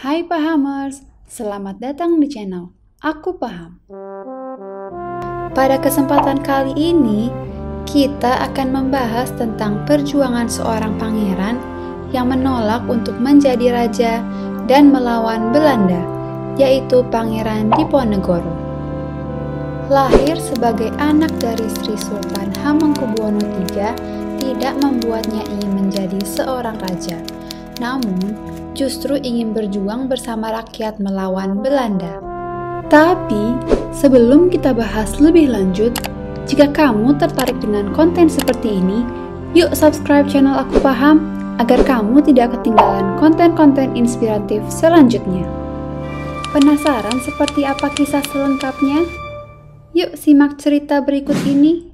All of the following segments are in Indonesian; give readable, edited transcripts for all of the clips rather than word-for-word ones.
Hai Pahamers, selamat datang di channel Aku Paham. Pada kesempatan kali ini, kita akan membahas tentang perjuangan seorang pangeran yang menolak untuk menjadi raja dan melawan Belanda, yaitu Pangeran Diponegoro. Lahir sebagai anak dari Sri Sultan Hamengkubuwono III tidak membuatnya ingin menjadi seorang raja, namun justru ingin berjuang bersama rakyat melawan Belanda. Tapi, sebelum kita bahas lebih lanjut, jika kamu tertarik dengan konten seperti ini, yuk subscribe channel Aku Paham agar kamu tidak ketinggalan konten-konten inspiratif selanjutnya. Penasaran seperti apa kisah selengkapnya? Yuk simak cerita berikut ini.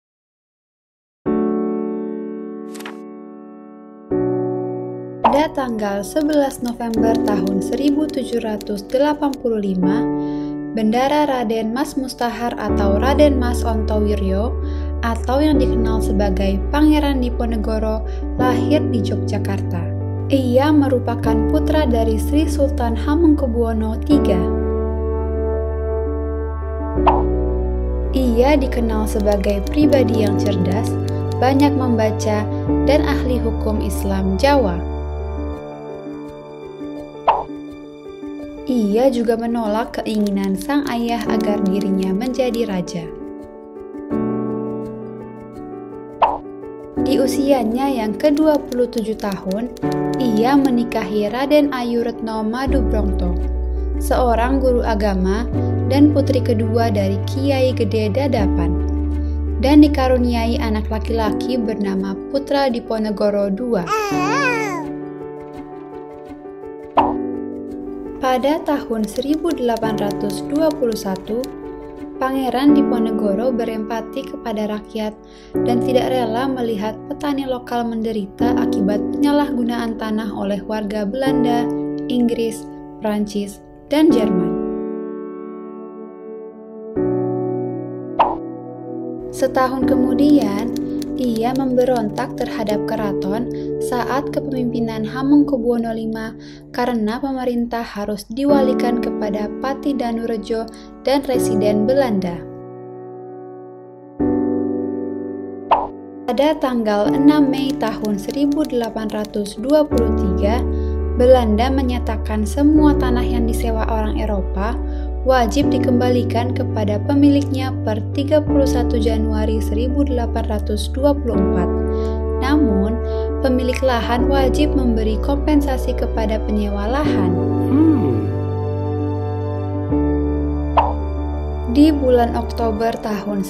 Pada tanggal 11 November tahun 1785, Bendara Raden Mas Mustahar atau Raden Mas Ontowiryo atau yang dikenal sebagai Pangeran Diponegoro lahir di Yogyakarta. Ia merupakan putra dari Sri Sultan Hamengkubuwono III. Ia dikenal sebagai pribadi yang cerdas, banyak membaca, dan ahli hukum Islam Jawa. Ia juga menolak keinginan sang ayah agar dirinya menjadi raja. Di usianya yang ke-27 tahun, ia menikahi Raden Ayu Retno Madubrongto, seorang guru agama dan putri kedua dari Kiai Gede Dadapan, dan dikaruniai anak laki-laki bernama Putra Diponegoro II. Pada tahun 1821, Pangeran Diponegoro berempati kepada rakyat dan tidak rela melihat petani lokal menderita akibat penyalahgunaan tanah oleh warga Belanda, Inggris, Prancis, dan Jerman. Setahun kemudian, ia memberontak terhadap keraton saat kepemimpinan Hamengkubuwono V karena pemerintah harus diwalikan kepada Pati Danurejo dan residen Belanda. Pada tanggal 6 Mei tahun 1823, Belanda menyatakan semua tanah yang disewa orang Eropa wajib dikembalikan kepada pemiliknya per 31 Januari 1824. Namun, pemilik lahan wajib memberi kompensasi kepada penyewa lahan. Di bulan Oktober tahun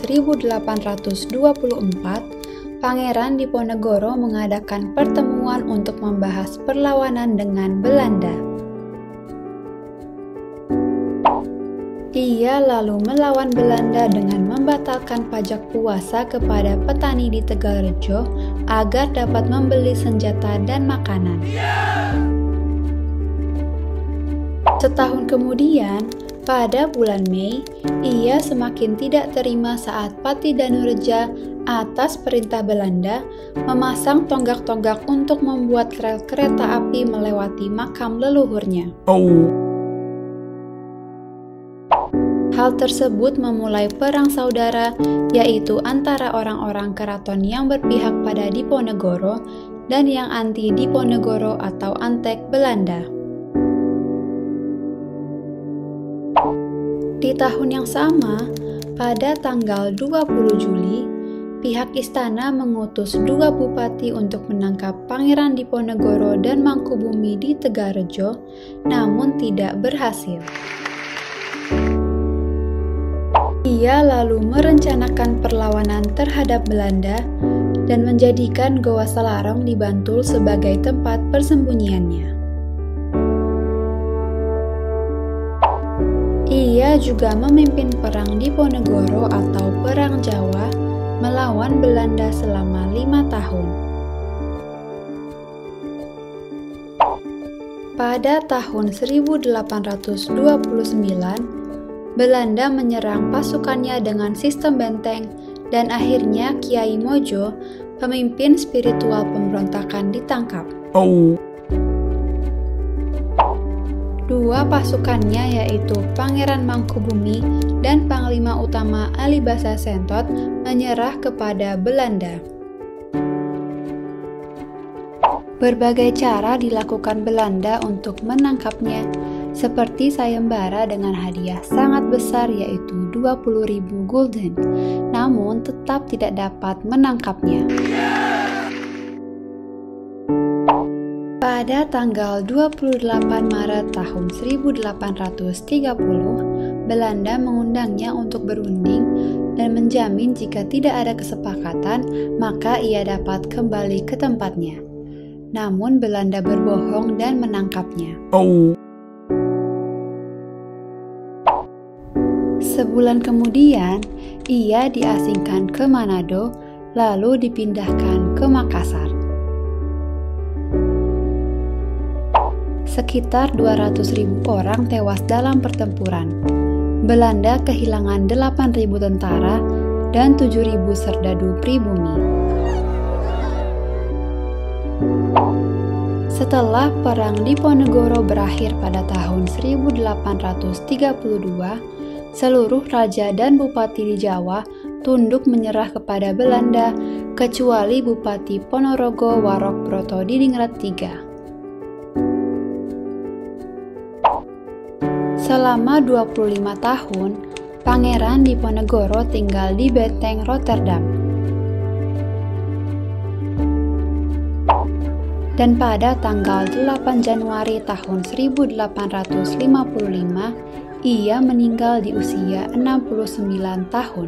1824, Pangeran Diponegoro mengadakan pertemuan untuk membahas perlawanan dengan Belanda. Ia lalu melawan Belanda dengan membatalkan pajak puasa kepada petani di Tegalrejo agar dapat membeli senjata dan makanan. Setahun kemudian, pada bulan Mei, ia semakin tidak terima saat Pati Danureja atas perintah Belanda memasang tonggak-tonggak untuk membuat rel kereta api melewati makam leluhurnya. Hal tersebut memulai perang saudara, yaitu antara orang-orang keraton yang berpihak pada Diponegoro dan yang anti Diponegoro atau Antek Belanda. Di tahun yang sama, pada tanggal 20 Juli, pihak istana mengutus 2 bupati untuk menangkap Pangeran Diponegoro dan Mangkubumi di Tegalrejo, namun tidak berhasil. Ia lalu merencanakan perlawanan terhadap Belanda dan menjadikan Goa Selarong di Bantul sebagai tempat persembunyiannya. Ia juga memimpin Perang Diponegoro atau Perang Jawa melawan Belanda selama 5 tahun. Pada tahun 1829, Belanda menyerang pasukannya dengan sistem benteng dan akhirnya Kiai Mojo, pemimpin spiritual pemberontakan, ditangkap. Dua pasukannya yaitu Pangeran Mangkubumi dan Panglima Utama Alibasa Sentot menyerah kepada Belanda. Berbagai cara dilakukan Belanda untuk menangkapnya, seperti sayembara dengan hadiah sangat besar yaitu 20.000 gulden, namun tetap tidak dapat menangkapnya. Pada tanggal 28 Maret tahun 1830, Belanda mengundangnya untuk berunding dan menjamin jika tidak ada kesepakatan, maka ia dapat kembali ke tempatnya. Namun Belanda berbohong dan menangkapnya. Sebulan kemudian, ia diasingkan ke Manado, lalu dipindahkan ke Makassar. Sekitar 200.000 orang tewas dalam pertempuran. Belanda kehilangan 8.000 tentara dan 7.000 serdadu pribumi. Setelah Perang Diponegoro berakhir pada tahun 1832, seluruh raja dan bupati di Jawa tunduk menyerah kepada Belanda, kecuali Bupati Ponorogo Warok Broto Didingrat III. Selama 25 tahun, Pangeran Diponegoro tinggal di Benteng Rotterdam. Dan pada tanggal 8 Januari tahun 1855, ia meninggal di usia 69 tahun.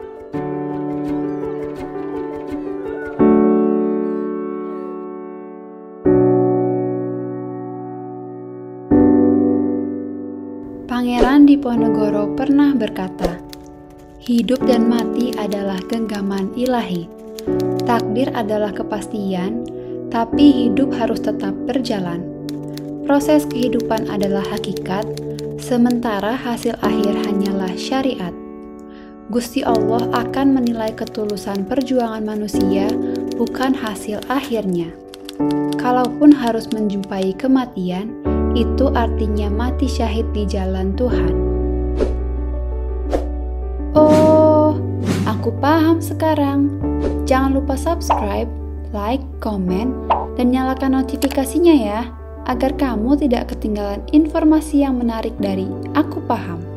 Pangeran Diponegoro pernah berkata, "Hidup dan mati adalah genggaman ilahi. Takdir adalah kepastian, tapi hidup harus tetap berjalan. Proses kehidupan adalah hakikat, sementara hasil akhir hanyalah syariat. Gusti Allah akan menilai ketulusan perjuangan manusia, bukan hasil akhirnya. Kalaupun harus menjumpai kematian, itu artinya mati syahid di jalan Tuhan." Oh, aku paham sekarang. Jangan lupa subscribe, like, komen, dan nyalakan notifikasinya ya, agar kamu tidak ketinggalan informasi yang menarik dari Aku Paham.